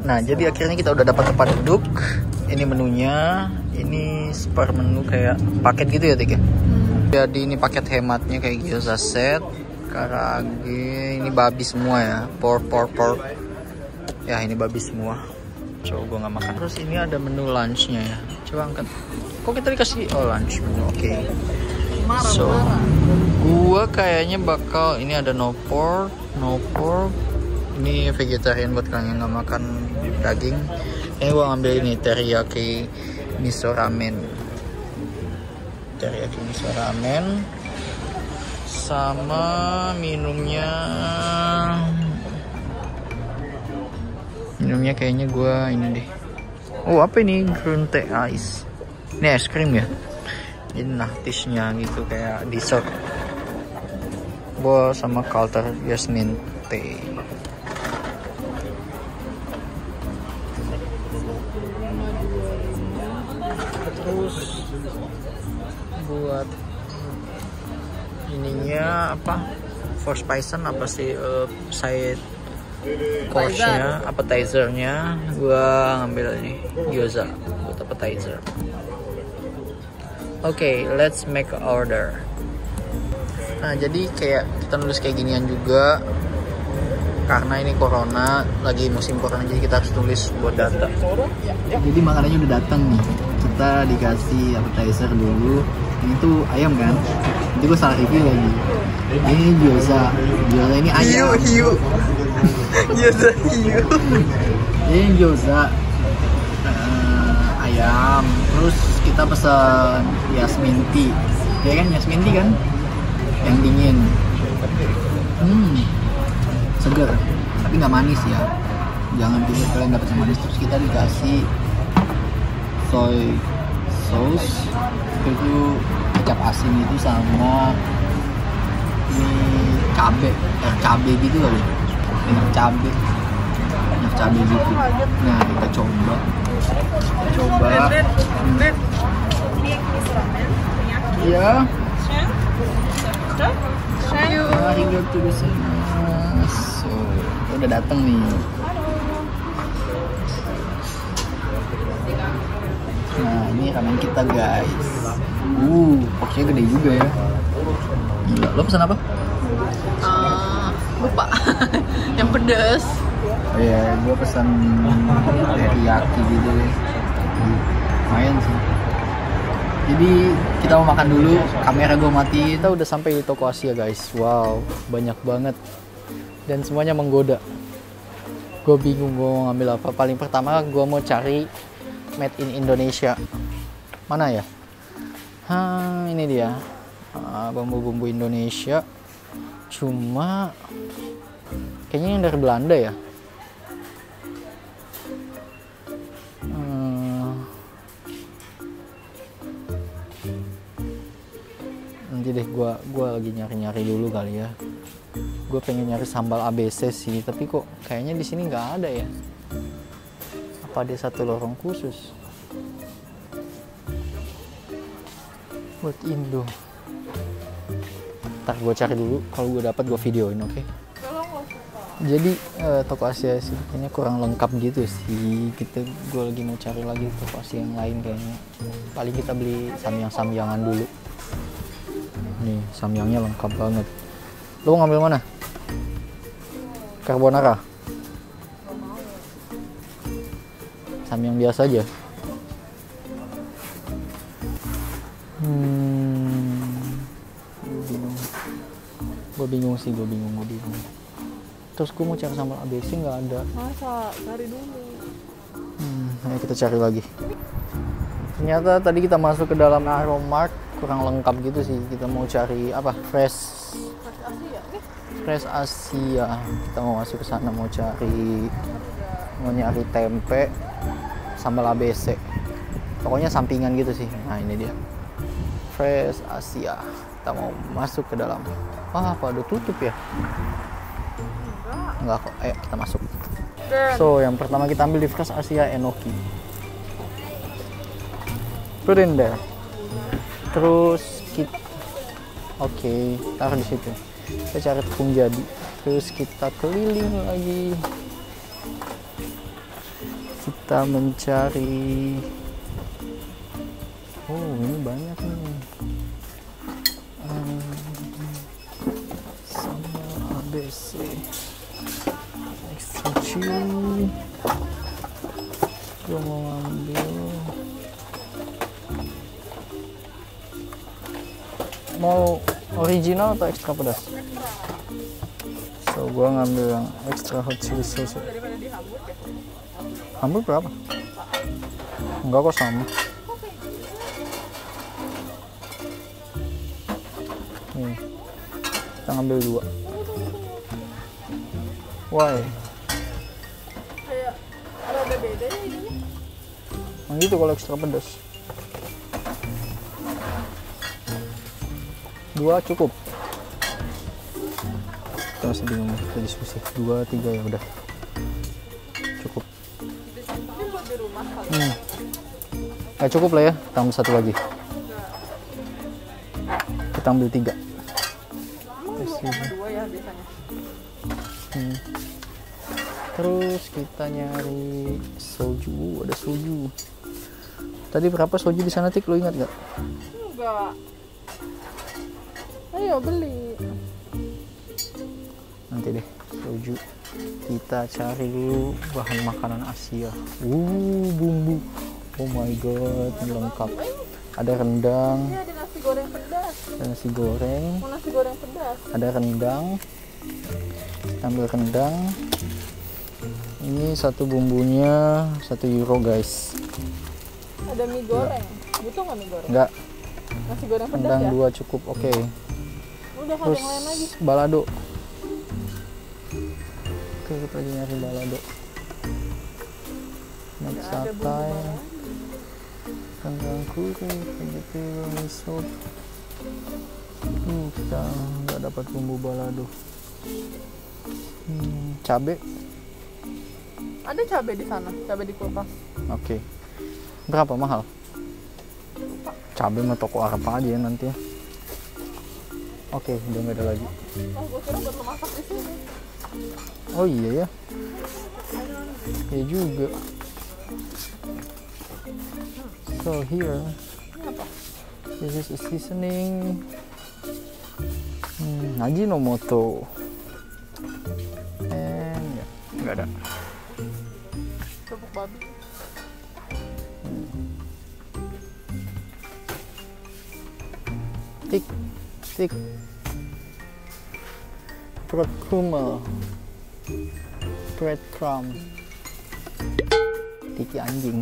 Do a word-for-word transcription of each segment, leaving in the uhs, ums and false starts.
Nah, jadi akhirnya kita udah dapat tempat duduk. Ini menunya, ini per menu kayak paket gitu ya, Tik ya? Jadi ini paket hematnya kayak gyoza set, karage, ini babi semua ya, pork pork pork. Ya ini babi semua. Coba gue nggak makan. Terus ini ada menu lunchnya ya. Coba angkat. Kok kita dikasih oh lunch menu? Oke. Okay. So, gue kayaknya bakal ini ada no pork, no pork. Ini vegetarian buat kalian yang nggak makan daging. Ini gue ngambil ini teriyaki miso ramen. Teriyaki miso ramen. Sama minumnya. Minumnya kayaknya gue ini deh. Oh apa ini? Green tea ice. Ini es krim ya. Ini nahtisnya gitu kayak dessert. Gue sama Calter Jasmine tea. Terus buat ininya apa? Four spices apa sih uh, side course-nya, appetizer-nya gua ngambil ini gyoza buat appetizer. Oke, okay, let's make an order. Nah, jadi kayak kita nulis kayak ginian juga karena ini corona, lagi musim corona, jadi kita harus tulis buat data. Jadi makanannya udah datang nih. Kita dikasih appetizer dulu. Ini tuh ayam kan? Jadi gue salah review lagi. Ini gyoza. Gyoza ini ayam. Hiu, hiu. Gyoza hiu. Ini gyoza uh, ayam. Terus kita pesan Jasmine tea. Ya kan Jasmine tea kan? Yang dingin. Hmm. Seger. Tapi nggak manis ya. Jangan pikir kalian dapat yang manis. Terus kita dikasih soy sauce. Itu kecap asin itu sama ini cabe, eh cabe gitu loh, enak cabe, enak cabe gitu. Nah kita coba, coba. Iya. So, udah datang nih. Nah ini ramen kita guys. Uh, porsinya gede juga ya. Gila, lo pesan apa? Uh, lupa. Yang pedas. Oh iya, gue pesan teriyaki gitu deh. Lumayan sih. Jadi kita mau makan dulu. Kamera gue mati. Kita udah sampai di toko Asia guys. Wow, banyak banget. Dan semuanya menggoda. Gue bingung gue mau ngambil apa. Paling pertama gue mau cari made in Indonesia. Mana ya? Hah, ini dia. Uh, bumbu-bumbu Indonesia. Cuma kayaknya yang dari Belanda ya. Hmm, nanti deh gua gua lagi nyari-nyari dulu kali ya. Gue pengen nyari sambal A B C sih, tapi kok kayaknya di sini nggak ada ya. Apa ada satu lorong khusus buat Indo? Ntar gue cari dulu, kalau gue dapat gue videoin, oke? Okay? Jadi uh, toko Asia sih kayaknya kurang lengkap gitu sih. Kita gue lagi mau cari lagi toko Asia yang lain kayaknya. Paling kita beli samyang-samyangan dulu. Nih samyangnya lengkap banget. Lo mau ngambil mana? Carbonara? Samyang biasa aja. Hmm, gue bingung. Gue bingung sih, gue bingung, gue bingung. Terus gue mau cari sambal A B C nggak ada. Masa? Cari dulu. Hmm, ayo kita cari lagi. Ternyata tadi kita masuk ke dalam Aromart kurang lengkap gitu sih. Kita mau cari apa? Fresh. Fresh Asia nih. Fresh Asia. Kita mau masuk ke sana mau cari, mau nyari tempe, sambal A B C. Pokoknya sampingan gitu sih. Nah ini dia. Fresh Asia. Kita mau masuk ke dalam. Wah, apa udah tutup ya? Enggak kok. Ayo kita masuk. So, yang pertama kita ambil di Fresh Asia Enoki. Put in there. Terus kita oke, okay, taruh di situ. Kita cari tepung jadi. Terus kita keliling lagi. Kita mencari. Oh, ini banyak nih. Um, sama A B C. Extra chili. Gue mau ngambil. Mau original atau ekstra pedas? So, gue ngambil yang extra hot chili sauce. Hamburg berapa? Enggak kok, sama. Nih, kita ngambil dua. Why? Kayak ada beda ya ini. Yang gitu kalau ekstra pedas. Dua cukup. Kita masih bingung, kita diskusi. Dua, tiga ya udah. Cukup. Ini buat di rumah kali. Hmm. Nggak cukup lah ya, tambah satu lagi. Kita ambil tiga. Emang dua koma dua ya biasanya. Hmm. Terus kita nyari soju, ada soju. Tadi berapa soju di sana, Tik? Lo ingat nggak? Enggak. Ayo beli. Nanti deh, soju. Kita cari dulu bahan makanan Asia. Uh, bumbu. Oh my god, ini lengkap. Ada rendang. Ini ada nasi goreng pedas. Ada nasi goreng. Mau nasi goreng pedas. Ada rendang. Kita ambil rendang. Ini satu bumbunya satu euro guys. Ada mie goreng. Butuh nggak mie goreng? Enggak, Nasi goreng pedas rendang ya? dua cukup. Oke. Okay. Udah ada Terus yang lain lagi. balado. Oke, kita lagi nyari balado. Mat Nggak ada bumbu satai, balado. kangkang kuri, vegetable miso. Hmm, kita nggak dapat bumbu balado. Hmm, cabe. Ada cabai di sana, cabai di kulkas. Oke. Berapa mahal? Cabe mah toko Arab aja ya nanti ya. Oke, udah nggak ada lagi. Oh, gue kira buat lo masak di sini. Oh iya ya. Ya juga. So here, Ini apa? this is a seasoning. Hmm, Ajinomoto. And ya, nggak ada. Kerupuk babi. Tik, tik. Bread crumble. Bread crumb. Tiki anjing.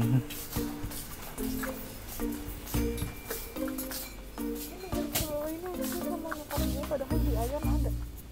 Kalau ini udah sama nyokap gue, padahal di ayam ada.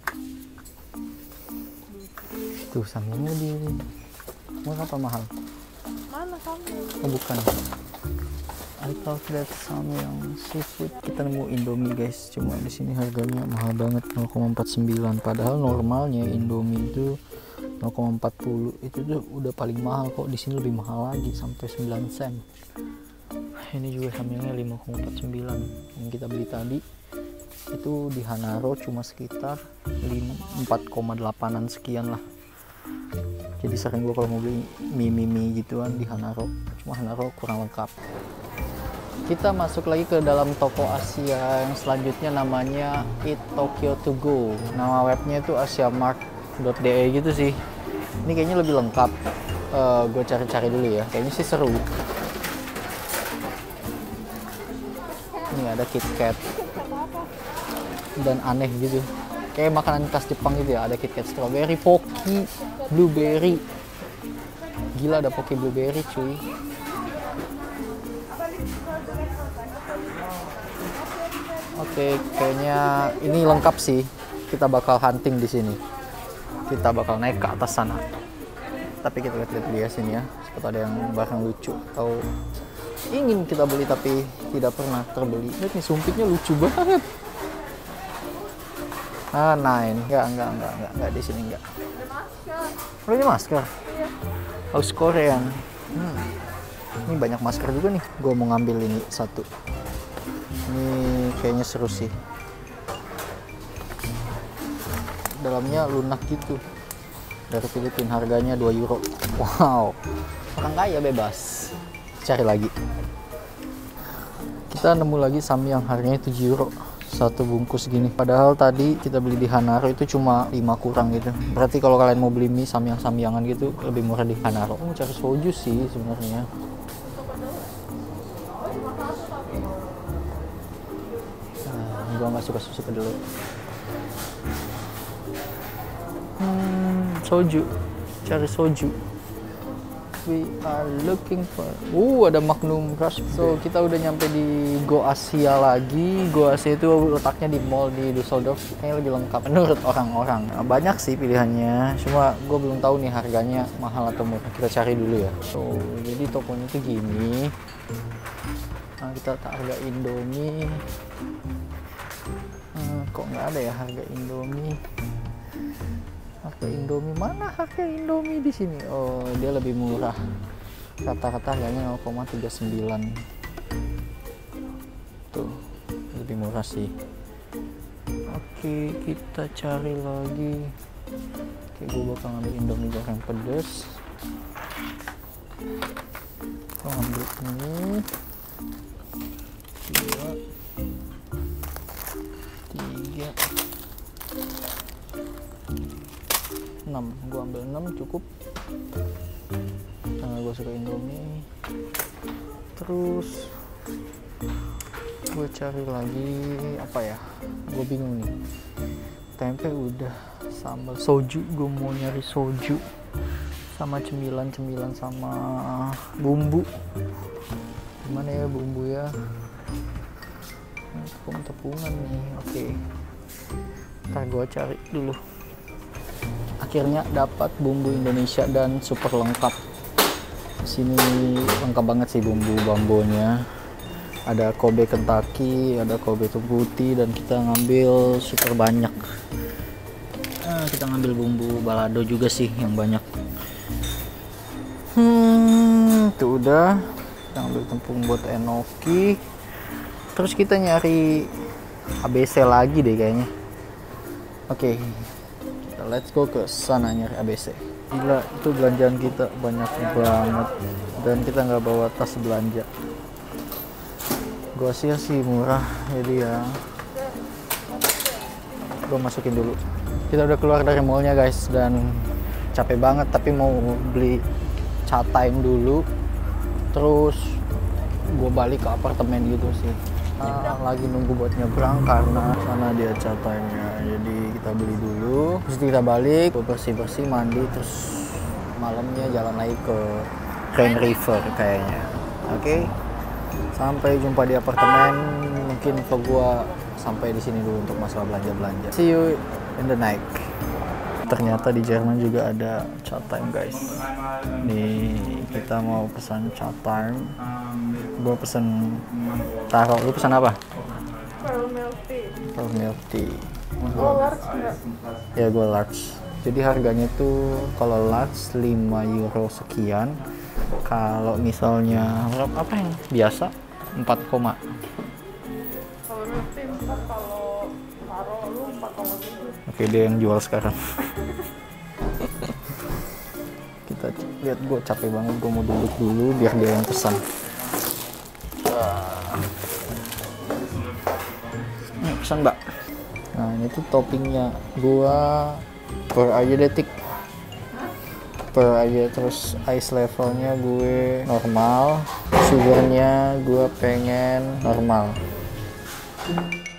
Tuh sambalnya di murah apa mahal? Mana sambil? Oh bukan. I thought that samyang seafood. Kita nemu Indomie guys, cuma di sini harganya mahal banget, nol koma empat sembilan. Padahal normalnya Indomie itu nol koma empat nol. Itu tuh udah paling mahal kok. Di sini lebih mahal lagi sampai sembilan sen. Ini juga samyangnya lima koma empat sembilan. Yang kita beli tadi itu di Hanaro cuma sekitar empat koma delapan sekian lah. Jadi sering gue kalau mau beli mie mie mie gituan di Hanaro, cuma Hanaro kurang lengkap. Kita masuk lagi ke dalam toko Asia yang selanjutnya, namanya Eat Tokyo To Go. Nama webnya itu asiamart dot d e gitu sih. Ini kayaknya lebih lengkap. Uh, gue cari-cari dulu ya. Kayaknya sih seru. Ini ada KitKat dan aneh gitu. Kayak makanan khas Jepang gitu ya. Ada KitKat strawberry, Pocky, blueberry. Gila, ada Pocky blueberry cuy. Oke, kayaknya ini lengkap sih. Kita bakal hunting di sini. Kita bakal naik ke atas sana. Tapi kita lihat-lihat dia sini ya. Seperti ada yang barang lucu atau ingin kita beli tapi tidak pernah terbeli. Lihat nih, sumpitnya lucu banget. Ah, nine. Enggak, enggak, enggak, enggak, enggak di sini enggak. Oh, ini masker. Iya. House Korean. Hmm. Ini banyak masker juga nih. Gue mau ngambil ini satu. Ini kayaknya seru sih. Dalamnya lunak gitu. Dari Filipina, harganya dua euro. Wow. orang kaya bebas. Cari lagi. Kita nemu lagi sami yang harganya tujuh euro satu bungkus gini. Padahal tadi kita beli di Hanaro itu cuma lima kurang gitu. Berarti kalau kalian mau beli mie samyang-samyangan gitu lebih murah di Hanaro. Oh, cari soju sih sebenarnya. Nah, gua nggak suka susu kedelai. Hmm, soju. Cari soju. We are looking for. Uh, ada Magnum Rush. So kita udah nyampe di Go Asia lagi. Go Asia itu letaknya di mall di Düsseldorf. Kayaknya lebih lengkap menurut orang-orang. Nah, banyak sih pilihannya. Cuma gue belum tahu nih harganya mahal atau murah. Kita cari dulu ya. So jadi tokonya tuh gini. Nah, kita tak harga Indomie. Hmm, kok nggak ada ya harga Indomie? Harga Indomie mana harga Indomie di sini? Oh, dia lebih murah. Rata-rata harganya nol koma tiga sembilan. Tuh, lebih murah sih. Oke, kita cari lagi. Oke, gue bakal ngambil Indomie goreng pedas. Gue ambil ini. Dua. Tiga. enam, gue ambil enam cukup. Nah, gue suka Indomie. Terus gue cari lagi apa ya, gue bingung nih. Tempe udah, sambal soju, gue mau nyari soju sama cemilan-cemilan sama bumbu. Gimana ya bumbu ya, tepung-tepungan nih. Oke, ntar gue cari dulu. Akhirnya dapat bumbu Indonesia dan super lengkap. Sini lengkap banget sih bumbu bambonya. Ada Kobe Kentucky, ada Kobe putih, dan kita ngambil super banyak. Nah, kita ngambil bumbu balado juga sih yang banyak. Hmm, itu udah. Kita ngambil tepung buat enoki. Terus kita nyari A B C lagi deh kayaknya. Oke. Okay. Let's go ke sana nyari A B C. Gila, itu belanjaan kita banyak banget dan kita nggak bawa tas belanja. Gua sih sih murah, jadi ya gua masukin dulu. Kita udah keluar dari mallnya guys dan capek banget, tapi mau beli chat time dulu. Terus gua balik ke apartemen gitu sih. Nah, lagi nunggu buat nyebrang karena sana dia catanya, jadi kita beli dulu terus kita balik, bersih-bersih, mandi, terus malamnya jalan lagi ke Rhine River kayaknya. Oke, okay? Sampai jumpa di apartemen. Mungkin vlog gua sampai di sini dulu untuk masalah belanja-belanja. See you in the night. Ternyata di Jerman juga ada chat time guys. Nih kita mau pesan chat time. Gue pesen taro. Lu pesan apa? Pearl milk tea. Pearl milk tea. Oh, large enggak? Ya gue large. Jadi harganya tuh kalau large lima euro sekian. Kalau misalnya apa yang biasa empat koma. Kalau milk tea empat, kalau taro lu empat koma tujuh. Oke, dia yang jual sekarang. Kita lihat, gue capek banget, gue mau duduk dulu biar dia yang pesan. Nih, pesan mbak. Nah ini tuh toppingnya, gua per aja detik per aja. Terus ice levelnya gue normal, sugarnya gue pengen normal.